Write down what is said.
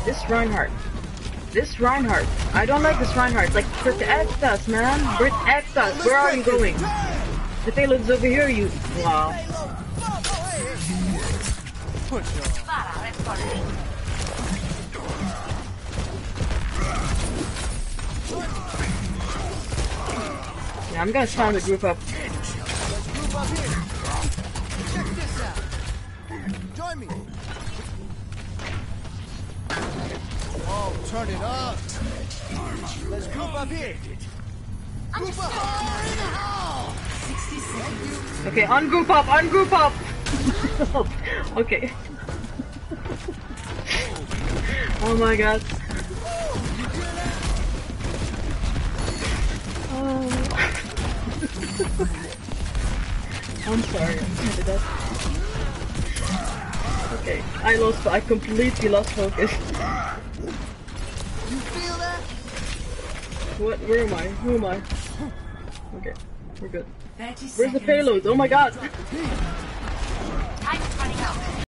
This Reinhardt. This Reinhardt. I don't like this Reinhardt. Like, protect us, man. Protect us. Where are you going? The payload's over here, you... Wow. Yeah, I'm gonna spawn the group up. Group up here. Check this out. Join me. Oh, turn it up. Let's group up here. Group up. Fire in the hole. 60 seconds. Okay, ungroup up, ungroup up. Okay. Oh my god. Oh. I'm sorry. Okay, I completely lost focus. You feel that? What? Where am I? Who am I? Okay, we're good. Where's the payload? Oh my god!